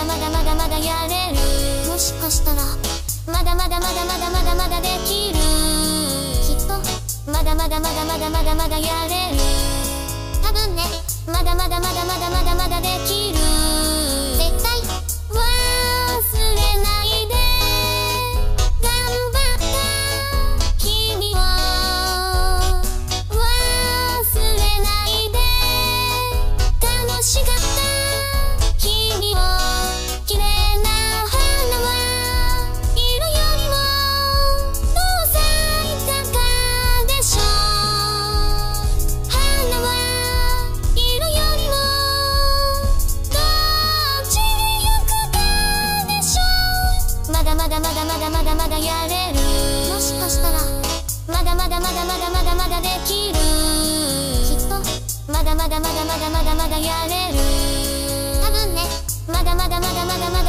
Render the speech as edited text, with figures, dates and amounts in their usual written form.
だまだまだまだやれる。もしかしたらまだまだまだまだまだまだできる。きっとまだまだまだまだまだまだやれる。多分ね、まだまだまだまだまだまだできる。絶対忘れないで頑張った君を忘れないで楽しかった君を綺麗な花は色よりもどう咲いたかでしょう。花は色よりもどっちに行くかでしょう。まだまだまだまだまだまだやれる。もしかしたらまだまだまだまだまだまだできる。きっとまだまだまだまだまだまだやれる。多分ね、まだまだまだまだまだ